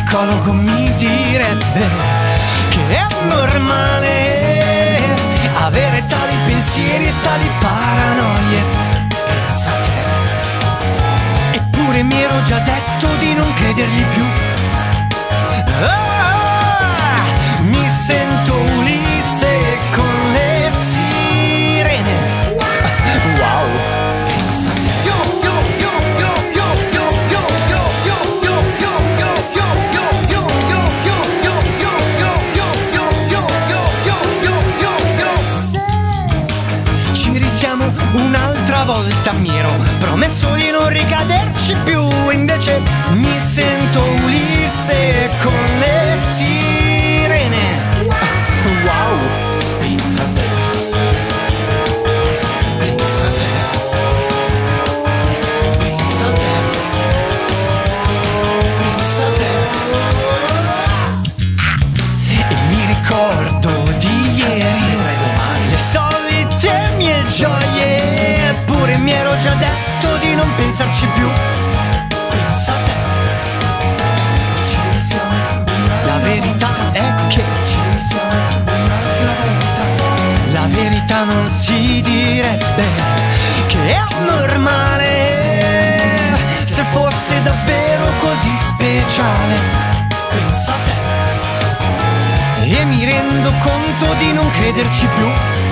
psicologo mi direbbe che è normale avere tali pensieri e tali paranoie. Pensa a te. Eppure mi ero già detto di non credergli più. Mi sento Ulisse con le sirene. Wow. Pensa a te. Ci risiamo un'altra volta, mi ero promesso di non ricaderci più, invece mi sento Ulisse con le sirene. Wow. Pensa a te. Pensa a te. Pensa a te. Pensa a te. E mi ricordo di ieri le solite mie gioie, eppure mi ero già detto di non pensarci più. Pensa a te. Ci siamo. La verità è che ci siamo un'altra volta. La verità non si direbbe che è normale se fosse davvero così speciale. Pensa a te. E mi rendo conto di non crederci più.